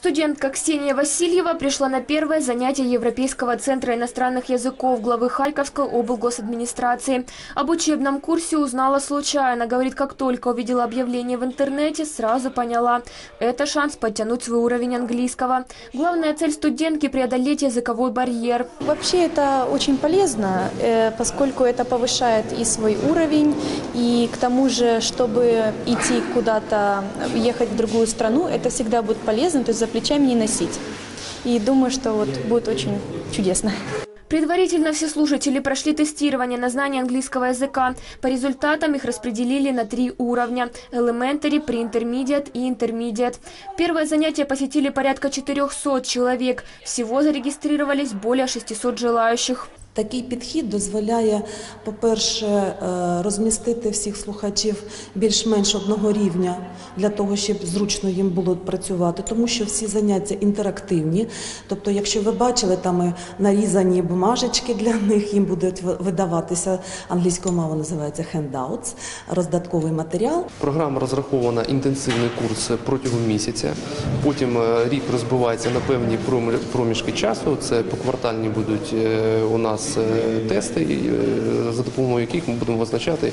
Студентка Ксения Васильева пришла на первое занятие Европейского центра иностранных языков главы Харьковской облгосадминистрации. Об учебном курсе узнала случайно. Говорит, как только увидела объявление в интернете, сразу поняла – это шанс подтянуть свой уровень английского. Главная цель студентки – преодолеть языковой барьер. Вообще это очень полезно, поскольку это повышает и свой уровень, и к тому же, чтобы идти куда-то, ехать в другую страну, это всегда будет полезно, то есть за плечами не носить. И думаю, что вот будет очень чудесно. Предварительно все слушатели прошли тестирование на знание английского языка. По результатам их распределили на 3 уровня – Elementary, Pre-Intermediate и Intermediate. Первое занятие посетили порядка 400 человек. Всего зарегистрировались более 600 желающих. Такий підхід дозволяє, по-перше, розмістити всіх слухачів більш-менш одного рівня, для того, щоб зручно їм було працювати, тому що всі заняття інтерактивні. Тобто, якщо ви бачили, там нарізані бумажечки для них, їм будуть видаватися, англійською мовою називається handouts, роздатковий матеріал. Програма розрахована інтенсивний курс протягом місяця, потім рік розбивається на певні проміжки часу, це поквартальні будуть у нас тести, за допомогою яких ми будемо визначати,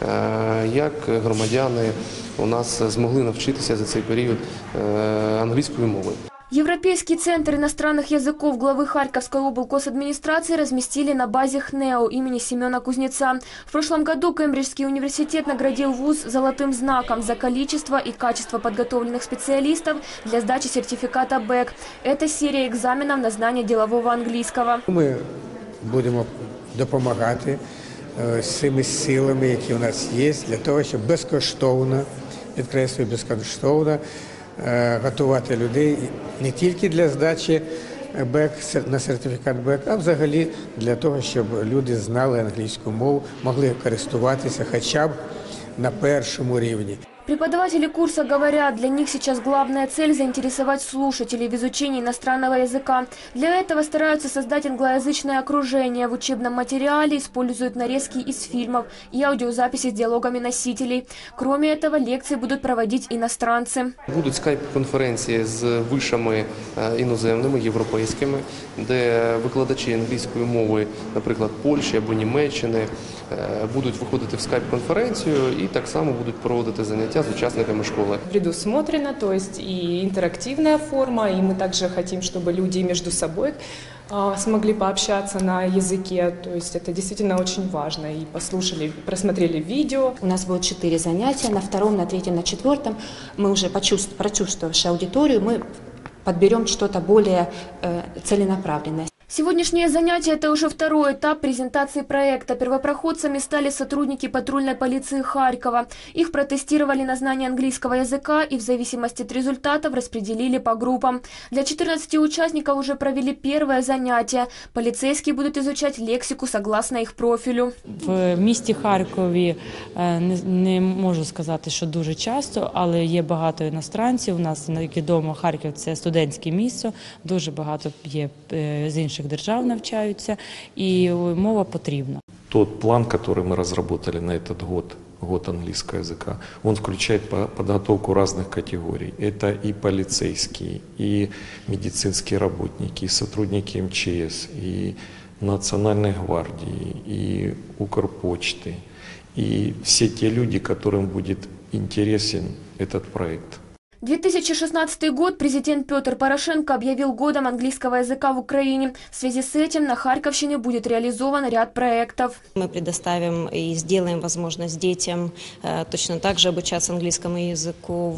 як громадяни у нас змогли навчитися за цей період англійської мови. Европейский центр иностранных языков главы Харьковской облгосадминистрации разместили на базе ХНЭУ имени Семена Кузнеца. В прошлом году Кембриджский университет наградил вуз золотым знаком за количество и качество подготовленных специалистов для сдачи сертификата БЭК. Это серия экзаменов на знание делового английского. Мы будемо допомагати всіми силами, які у нас є, для того, щоб безкоштовно, підкреслюю, безкоштовно готувати людей не тільки для здачі БЕК, на сертифікат БЕК, а взагалі для того, щоб люди знали англійську мову, могли користуватися хоча б на першому рівні. Преподаватели курса говорят, для них сейчас главная цель – заинтересовать слушателей в изучении иностранного языка. Для этого стараются создать англоязычное окружение. В учебном материале используют нарезки из фильмов и аудиозаписи с диалогами носителей. Кроме этого, лекции будут проводить иностранцы. Будуть скайп-конференції з вишами іноземними, європейськими, де викладачі англійської мови, наприклад, Польщі або Німеччини, будуть виходити в скайп-конференцію і так само будуть проводити заняття с участниками школы. Предусмотрено, то есть и интерактивная форма, и мы также хотим, чтобы люди между собой смогли пообщаться на языке, то есть это действительно очень важно. И послушали, просмотрели видео. У нас будет 4 занятия, на втором, на третьем, на четвертом. Мы уже прочувствовавши аудиторию, мы подберем что-то более целенаправленное. Сегодняшнее занятие – это уже второй этап презентации проекта. Первопроходцами стали сотрудники патрульной полиции Харькова. Их протестировали на знание английского языка и в зависимости от результатов распределили по группам. Для 14 участников уже провели первое занятие. Полицейские будут изучать лексику согласно их профилю. В місті Харкові не можу сказати, що дуже часто, але є багато іностранців. У нас, як відомо, Харків – це студентське місто, дуже багато є з інших держав навчаються, и мова потрібна. Тот план, который мы разработали на этот год английского языка, он включает подготовку разных категорий. Это и полицейские, и медицинские работники, и сотрудники МЧС, и Национальной гвардии, и Укрпочты, и все те люди, которым будет интересен этот проект. 2016 год президент Петр Порошенко объявил годом английского языка в Украине. В связи с этим на Харьковщине будет реализован ряд проектов. Мы предоставим и сделаем возможность детям точно так же обучаться английскому языку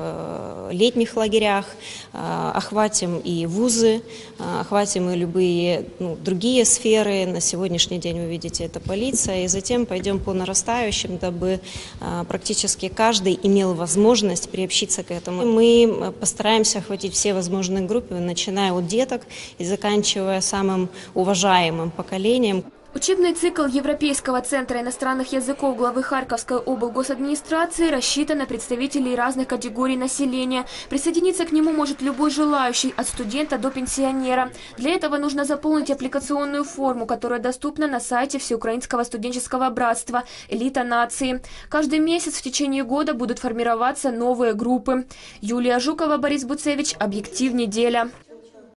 в летних лагерях, охватим и вузы, охватим и любые другие сферы. На сегодняшний день вы видите, это полиция, и затем пойдем по нарастающим, дабы практически каждый имел возможность приобщиться к этому. Мы постараемся охватить все возможные группы, начиная от деток и заканчивая самым уважаемым поколением. Учебный цикл Европейского центра иностранных языков главы Харьковской облгосадминистрации рассчитан на представителей разных категорий населения. Присоединиться к нему может любой желающий, от студента до пенсионера. Для этого нужно заполнить аппликационную форму, которая доступна на сайте Всеукраинского студенческого братства «Элита нации». Каждый месяц в течение года будут формироваться новые группы. Юлия Жукова, Борис Буцевич, «Объектив. Неделя».